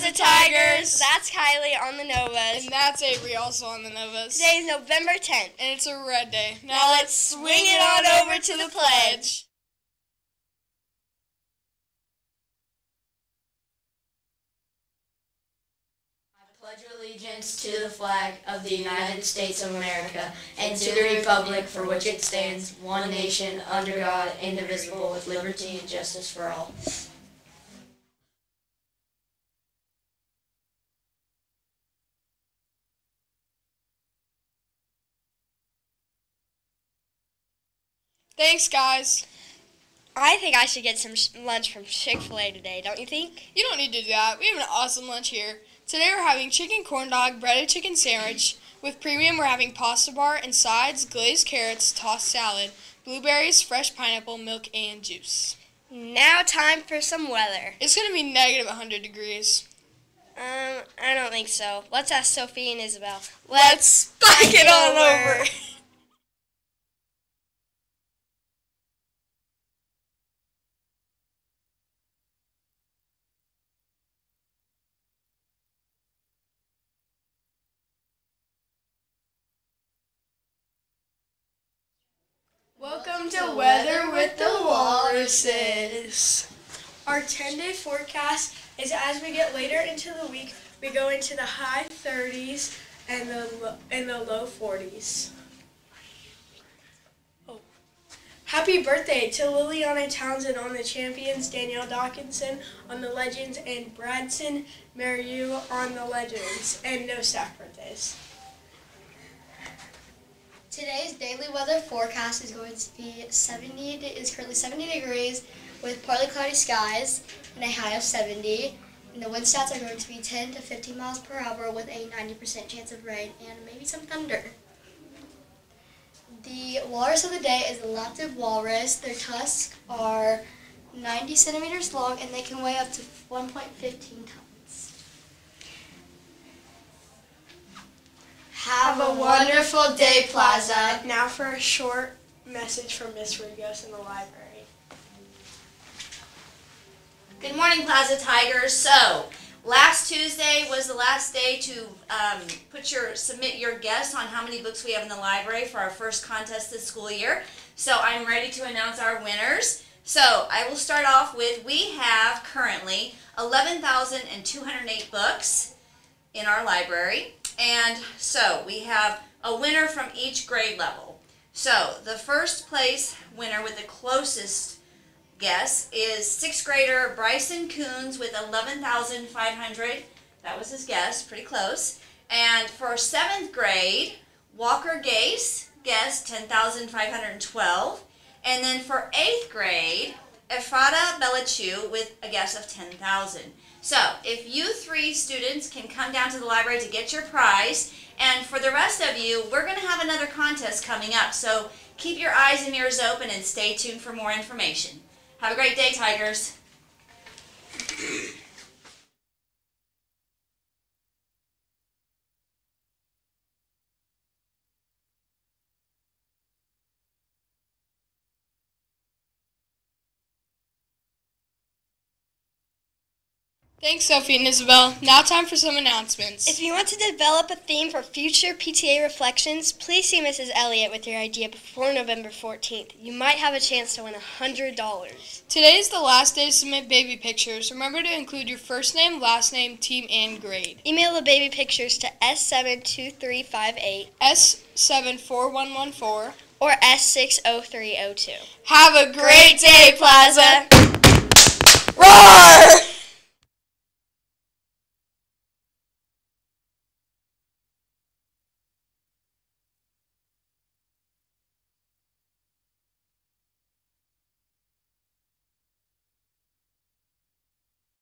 Plaza Tigers. That's Kylie on the Novas. And that's Avery also on the Novas. Today is November 10th. And it's a red day. Now let's swing it on over to the pledge. I pledge allegiance to the flag of the United States of America and to the republic for which it stands, one nation, under God, indivisible, with liberty and justice for all. Thanks, guys. I think I should get some lunch from Chick-fil-A today, don't you think? You don't need to do that. We have an awesome lunch here. Today we're having chicken corn dog, breaded chicken sandwich. With premium, we're having pasta bar and sides, glazed carrots, tossed salad, blueberries, fresh pineapple, milk, and juice. Now time for some weather. It's going to be negative 100 degrees. I don't think so. Let's ask Sophie and Isabel. Let's spike it on over. Welcome to Weather with the Walruses. Our 10-day forecast is as we get later into the week, we go into the high 30s and the low 40s. Oh. Happy birthday to Liliana Townsend on the champions, Danielle Dawkinson on the legends, and Bradson Mariu on the legends, and no staff birthdays. Today's daily weather forecast is going to be currently 70 degrees with partly cloudy skies and a high of 70. And the wind stats are going to be 10 to 15 miles per hour with a 90% chance of rain and maybe some thunder. The walrus of the day is a laptive walrus. Their tusks are 90 centimeters long and they can weigh up to 1.15 tons. Have a wonderful day, Plaza. Now for a short message from Miss Rigos in the library. Good morning, Plaza Tigers. So, last Tuesday was the last day to submit your guess on how many books we have in the library for our first contest this school year. So, I'm ready to announce our winners. So, I will start off with, we have currently 11,208 books in our library. And so we have a winner from each grade level. So the first place winner with the closest guess is 6th grader Bryson Coons with 11,500. That was his guess, pretty close. And for 7th grade, Walker Gase guessed 10,512. And then for 8th grade, Efrata Belachu with a guess of 10,000. So, if you 3 students can come down to the library to get your prize, and for the rest of you, we're going to have another contest coming up, so keep your eyes and ears open and stay tuned for more information. Have a great day, Tigers. Thanks, Sophie and Isabel. Now time for some announcements. If you want to develop a theme for future PTA reflections, please see Mrs. Elliott with your idea before November 14th. You might have a chance to win $100. Today is the last day to submit baby pictures. Remember to include your first name, last name, team, and grade. Email the baby pictures to S72358, S74114, or S60302. Have a great day, Plaza! Roar!